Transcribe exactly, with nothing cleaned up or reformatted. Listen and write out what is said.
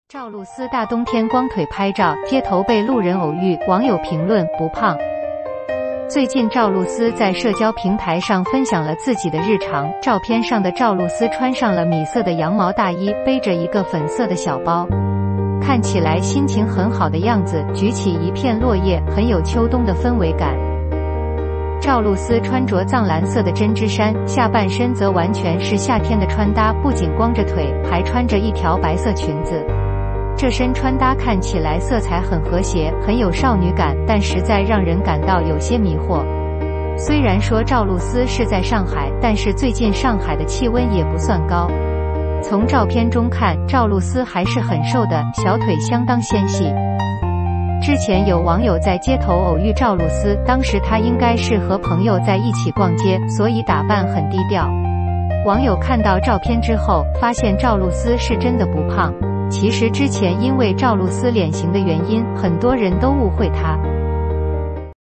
赵露思大冬天光腿拍照，街头被路人偶遇，网友评论不胖。最近赵露思在社交平台上分享了自己的日常，照片上的赵露思穿上了米色的羊毛大衣，背着一个粉色的小包，看起来心情很好的样子，举起一片落叶，很有秋冬的氛围感。赵露思穿着藏蓝色的针织衫，下半身则完全是夏天的穿搭，不仅光着腿，还穿着一条白色裙子。这身穿搭看起来色彩很和谐，很有少女感，但实在让人感到有些迷惑。虽然说赵露思是在上海，但是最近上海的气温也不算高。从照片中看，赵露思还是很瘦的，小腿相当纤细。之前有网友在街头偶遇赵露思，当时她应该是和朋友在一起逛街，所以打扮很低调。网友看到照片之后，发现赵露思是真的不胖。其实之前因为赵露思脸型的原因，很多人都误会她。